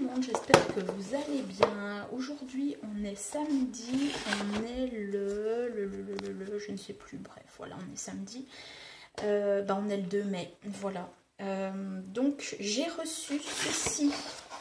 monde, j'espère que vous allez bien. Aujourd'hui on est samedi, on est je ne sais plus, bref voilà, on est samedi. On est le 2 mai, voilà. Donc j'ai reçu ceci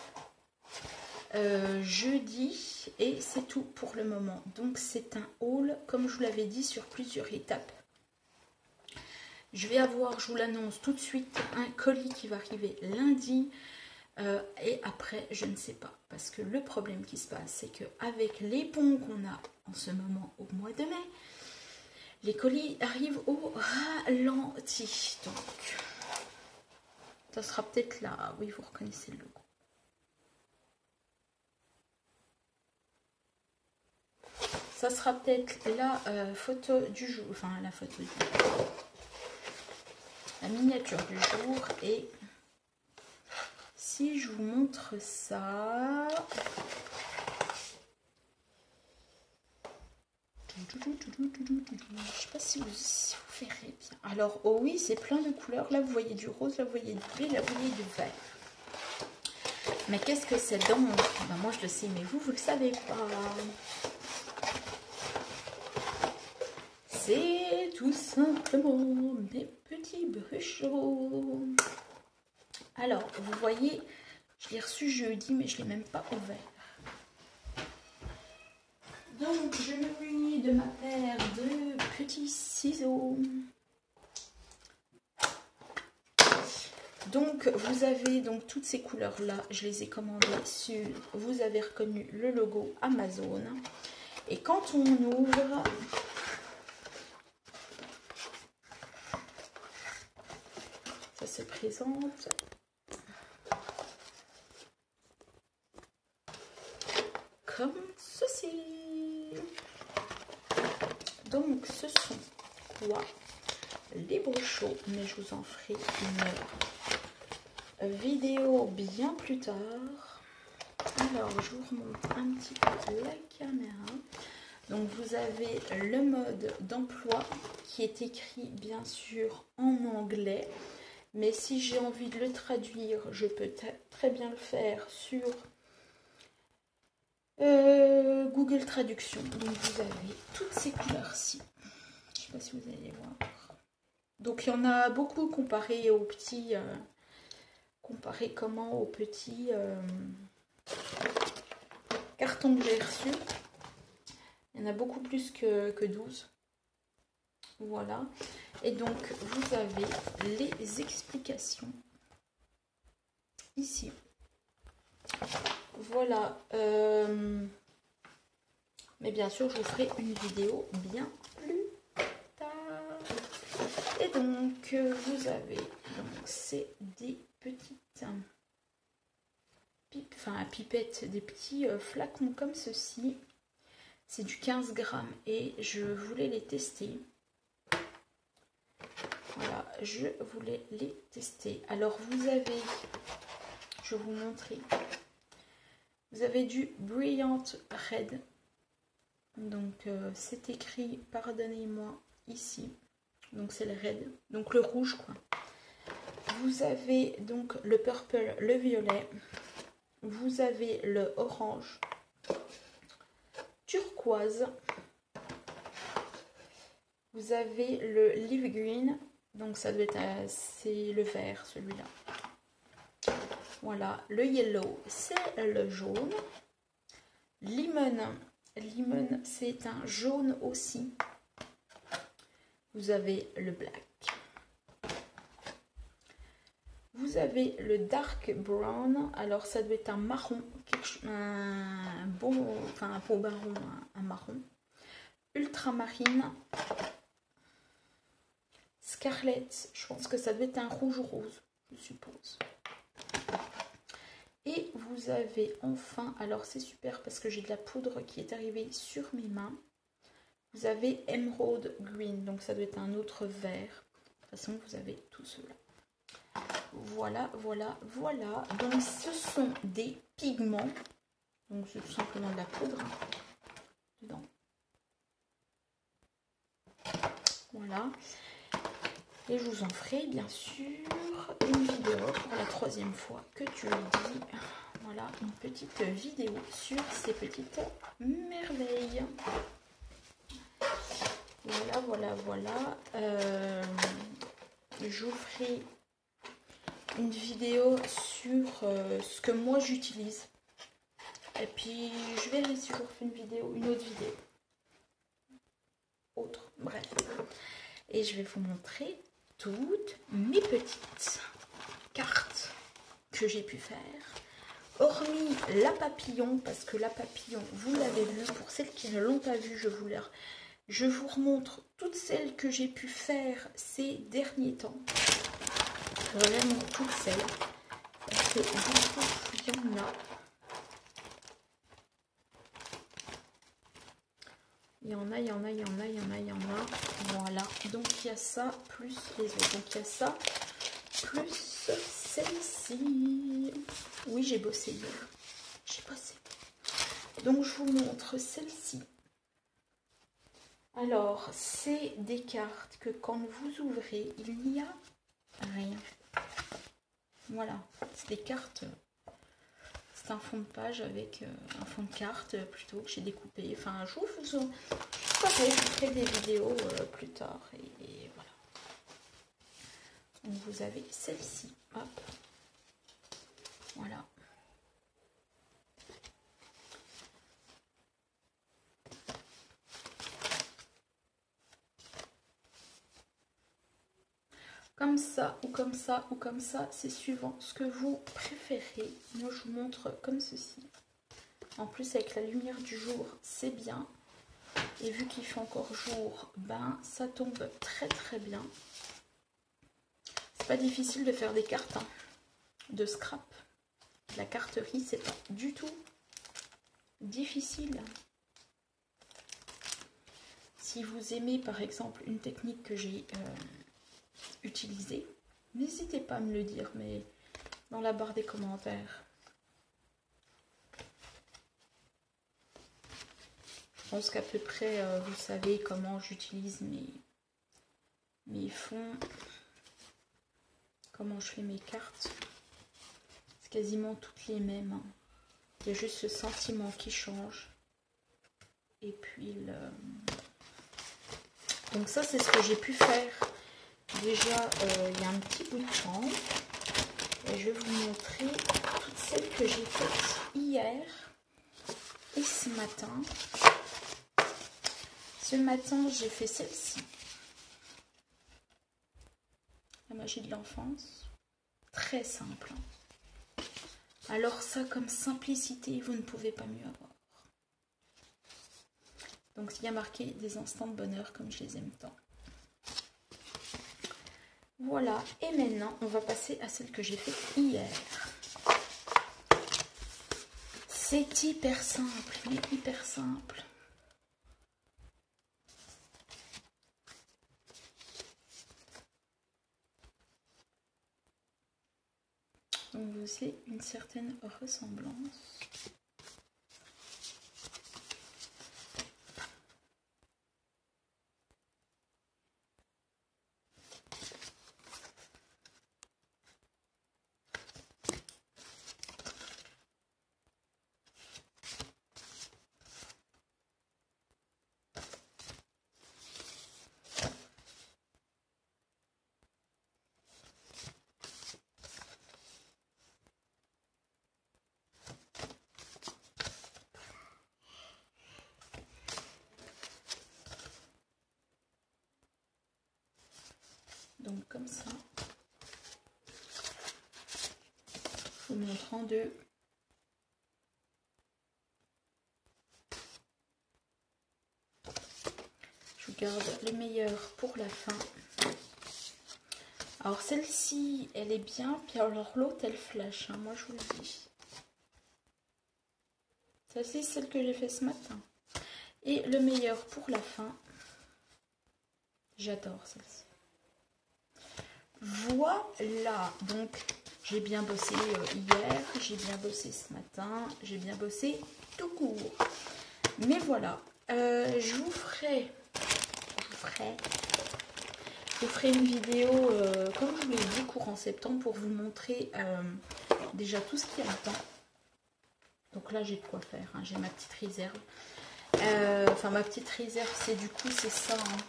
jeudi et c'est tout pour le moment. Donc c'est un haul, comme je vous l'avais dit, sur plusieurs étapes. Je vais avoir, je vous l'annonce tout de suite, un colis qui va arriver lundi. Et après, je ne sais pas. Parce que le problème qui se passe, c'est qu'avec les ponts qu'on a en ce moment au mois de mai, les colis arrivent au ralenti. Donc, ça sera peut-être là. Oui, vous reconnaissez le logo. Ça sera peut-être la photo du jour. Enfin, la photo du jour. La miniature du jour. Et si je vous montre ça... Je ne sais pas si vous verrez bien. Alors, oh oui, c'est plein de couleurs. Là, vous voyez du rose, là, vous voyez du gris, là, vous voyez du vert. Mais qu'est-ce que c'est donc? Moi, je le sais, mais vous le savez pas. C'est tout simplement des petits bruchons. Alors, vous voyez, je l'ai reçu jeudi, mais je ne l'ai même pas ouvert. Donc, je me munis de ma paire de petits ciseaux. Donc, vous avez donc toutes ces couleurs-là. Je les ai commandées sur... Vous avez reconnu le logo Amazon. Et quand on ouvre... Ça se présente... comme ceci. Donc, ce sont quoi? Les brochos, mais je vous en ferai une vidéo bien plus tard. Alors, je vous remonte un petit peu la caméra. Donc, vous avez le mode d'emploi qui est écrit bien sûr en anglais. Mais si j'ai envie de le traduire, je peux très bien le faire sur Google Traduction. Donc, vous avez toutes ces couleurs-ci. Je ne sais pas si vous allez voir. Donc, il y en a beaucoup comparé aux petits... comparé comment aux petits cartons que j'ai reçus. Il y en a beaucoup plus que 12. Voilà. Et donc, vous avez les explications ici. Voilà. Mais bien sûr, je vous ferai une vidéo bien plus tard. Et donc, vous avez... Donc, c'est des petites... pipettes, des petits flacons comme ceci. C'est du 15 grammes et je voulais les tester. Voilà, je voulais les tester. Alors, vous avez... Je vais vous montrer. Vous avez du Brilliant Red. Donc, c'est écrit, pardonnez-moi, ici. Donc, c'est le red. Donc, le rouge, quoi. Vous avez donc le purple, le violet. Vous avez le orange, turquoise. Vous avez le leaf green. Donc, ça doit être... c'est le vert, celui-là. Voilà, le yellow, c'est le jaune. Lemon, c'est un jaune aussi. Vous avez le black. Vous avez le dark brown. Alors, ça doit être un marron, un beau marron, un marron. Ultramarine. Scarlet, je pense que ça doit être un rouge rose, je suppose. Et vous avez enfin, alors c'est super parce que j'ai de la poudre qui est arrivée sur mes mains. Vous avez Emerald Green, donc ça doit être un autre vert. De toute façon, vous avez tout cela. Voilà, voilà, voilà. Donc ce sont des pigments. Donc c'est tout simplement de la poudre dedans. Voilà. Et je vous en ferai bien sûr une vidéo pour la 3e fois que tu le dis. Voilà. voilà une petite vidéo sur ces petites merveilles. Voilà, voilà, voilà. Je vous ferai une vidéo sur ce que moi j'utilise. Et puis je verrai si je vous refais une autre vidéo. Autre, bref. Et je vais vous montrer toutes mes petites cartes que j'ai pu faire. Hormis la papillon, parce que la papillon, vous l'avez vu, pour celles qui ne l'ont pas vue, je vous remontre toutes celles que j'ai pu faire ces derniers temps. Vraiment toutes celles. Parce que du coup, il y en a. Il y en a, il y en a, il y en a, il y en a, il y en a. Voilà. Donc il y a ça plus les autres. Donc il y a ça plus celle-ci. Oui, j'ai bossé hier. J'ai bossé. Donc je vous montre celle-ci. Alors, c'est des cartes que quand vous ouvrez, il n'y a rien. Voilà. C'est des cartes. C'est un fond de page avec un fond de carte plutôt que j'ai découpé. Enfin, je vous ferai des vidéos plus tard. Et voilà. Donc vous avez celle-ci. Hop. Voilà. Comme ça, ou comme ça, ou comme ça, c'est suivant ce que vous préférez. Moi, je vous montre comme ceci. En plus, avec la lumière du jour, c'est bien. Et vu qu'il fait encore jour, ben, ça tombe très très bien. C'est pas difficile de faire des cartes hein, de scrap. La carterie, c'est pas du tout difficile. Si vous aimez, par exemple, une technique que j'ai utilisée, n'hésitez pas à me le dire, mais dans la barre des commentaires. Je pense qu'à peu près, vous savez comment j'utilise mes fonds, comment je fais mes cartes. C'est quasiment toutes les mêmes. Hein. Il y a juste ce sentiment qui change. Et puis, donc ça, c'est ce que j'ai pu faire déjà il y a un petit bout de temps. Et je vais vous montrer toutes celles que j'ai faites hier et ce matin. Ce matin, j'ai fait celle-ci. La magie de l'enfance. Très simple. Alors ça, comme simplicité, vous ne pouvez pas mieux avoir. Donc il y a marqué des instants de bonheur comme je les aime tant. Voilà. Et maintenant, on va passer à celle que j'ai faite hier. C'est hyper simple, mais hyper simple. Donc vous avez une certaine ressemblance. Donc comme ça, je vous montre en deux. Je garde le meilleur pour la fin. Alors celle-ci, elle est bien, puis alors l'autre, elle flash, hein, moi je vous le dis. Celle-ci, c'est celle que j'ai fait ce matin. Et le meilleur pour la fin. J'adore celle-ci. Voilà, donc j'ai bien bossé hier, j'ai bien bossé ce matin, j'ai bien bossé tout court. Mais voilà, je vous ferai une vidéo, comme je vous l'ai dit, courant septembre, pour vous montrer déjà tout ce qu'il y a dedans. Donc là, j'ai de quoi faire, hein. J'ai ma petite réserve. Enfin, ma petite réserve, c'est du coup, c'est ça. Hein.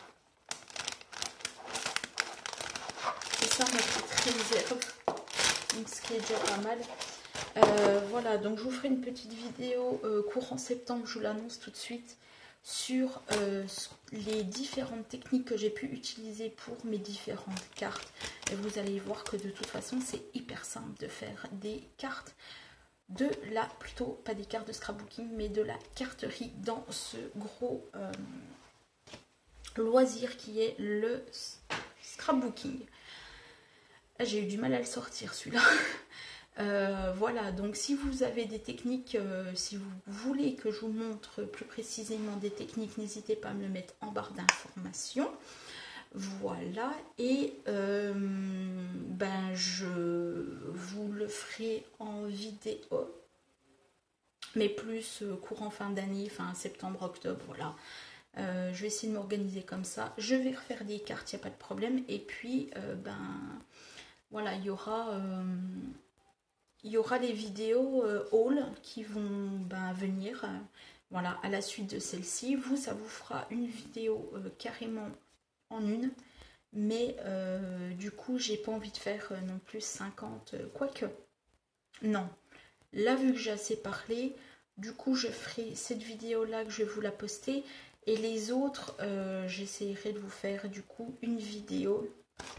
C'est ça, ma petite réserve. Donc, ce qui est déjà pas mal. Voilà, donc je vous ferai une petite vidéo courant septembre, je vous l'annonce tout de suite, sur les différentes techniques que j'ai pu utiliser pour mes différentes cartes. Et vous allez voir que de toute façon, c'est hyper simple de faire des cartes plutôt pas des cartes de scrapbooking, mais de la carterie dans ce gros loisir qui est le scrapbooking. J'ai eu du mal à le sortir celui-là. Voilà, donc si vous avez des techniques, si vous voulez que je vous montre plus précisément des techniques, n'hésitez pas à me le mettre en barre d'informations. Voilà, et ben je vous le ferai en vidéo, mais plus courant fin d'année, fin septembre, octobre, voilà. Je vais essayer de m'organiser comme ça. Je vais refaire des cartes, il n'y a pas de problème. Et puis, ben voilà, il y aura les vidéos haul qui vont venir. Voilà, à la suite de celle-ci. Vous, ça vous fera une vidéo carrément en une. Mais du coup, j'ai pas envie de faire non plus 50. Quoique, non. Là, vu que j'ai assez parlé, du coup, je ferai cette vidéo-là que je vais vous la poster. Et les autres, j'essaierai de vous faire du coup une vidéo.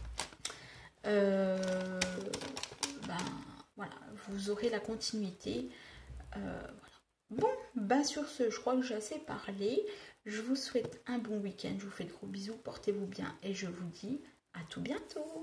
Voilà, vous aurez la continuité. Voilà. Bon, sur ce, je crois que j'ai assez parlé. Je vous souhaite un bon week-end. Je vous fais de gros bisous. Portez-vous bien et je vous dis à tout bientôt.